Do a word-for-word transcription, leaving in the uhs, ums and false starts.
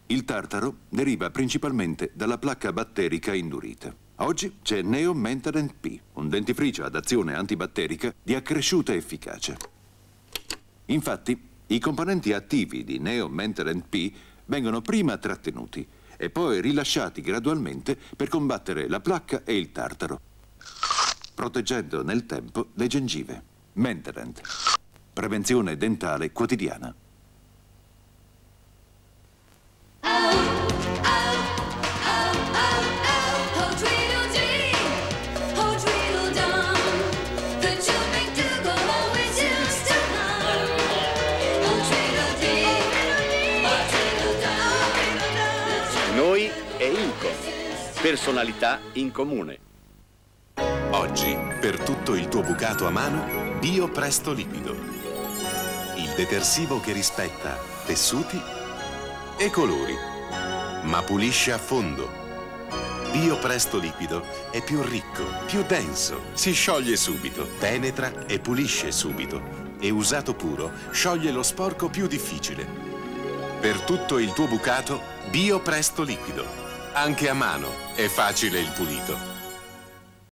Il tartaro deriva principalmente dalla placca batterica indurita. Oggi c'è Neo Menthadent P, un dentifricio ad azione antibatterica di accresciuta efficacia. Infatti, i componenti attivi di Neo Menthadent P vengono prima trattenuti e poi rilasciati gradualmente per combattere la placca e il tartaro, proteggendo nel tempo le gengive. Menthadent. Prevenzione dentale quotidiana. Noi e Incom. Personalità in comune. Oggi, per tutto il tuo bucato a mano, Bio Presto Liquido. Il detersivo che rispetta tessuti e colori, ma pulisce a fondo. Bio Presto Liquido è più ricco, più denso, si scioglie subito, penetra e pulisce subito. E usato puro, scioglie lo sporco più difficile. Per tutto il tuo bucato, Bio Presto Liquido. Anche a mano è facile il pulito.